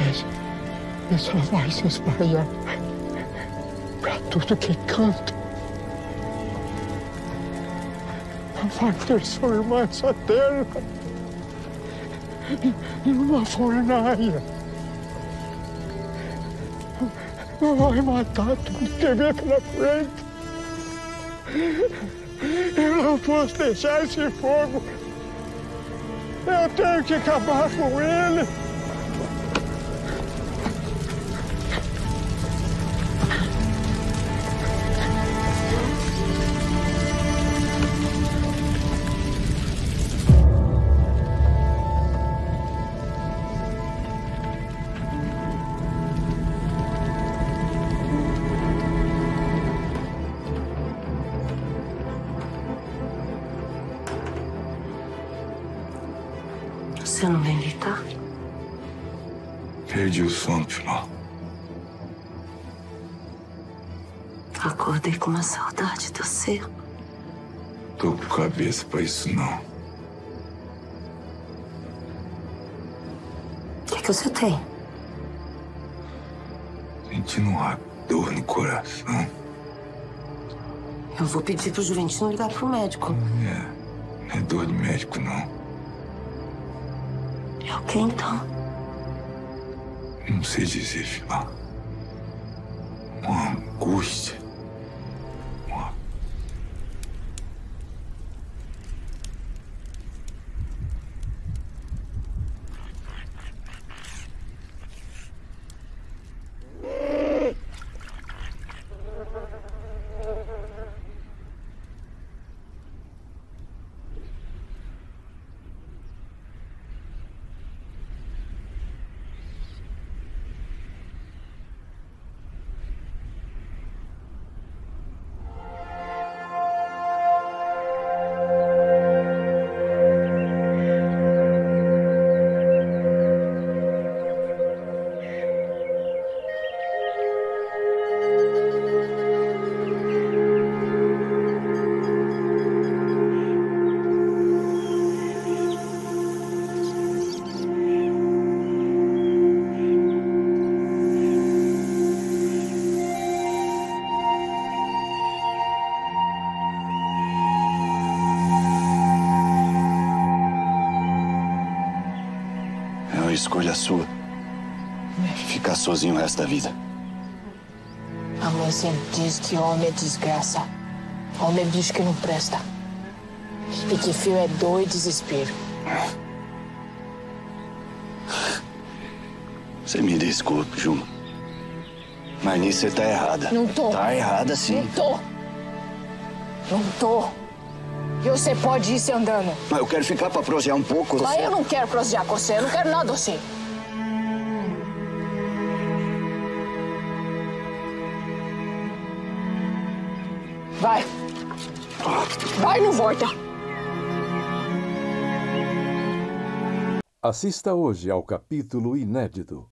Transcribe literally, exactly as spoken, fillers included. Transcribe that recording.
Mas isso vai se espalhar para tudo que canto. Vai ter sua irmã essa terra numa fornalha. Vai matar tudo que vê pela frente. Eu não posso deixar esse fogo. Eu tenho que acabar com ele. Você não vem deitar? Perdi o sono, Filó. Acordei com uma saudade de você. Tô com cabeça pra isso, não. O que, que você tem? Sentindo uma dor no coração. Eu vou pedir pro Juventino ligar pro médico. É, não é dor de médico, não. É o que então? Não sei dizer, Filó. Uma angústia. Uma... É uma escolha sua. Ficar sozinho o resto da vida. A mãe sempre diz que homem é desgraça. Homem é bicho que não presta. E que fio é dor e desespero. Você me desculpe, Juma. Mas nisso você tá errada. Não tô. Tá errada, sim. Não tô. Não tô. E você pode ir se andando. Mas eu quero ficar pra prosear um pouco. Mas eu não quero prosear com você. Eu não quero nada assim. Vai. Vai e não volta. Assista hoje ao capítulo inédito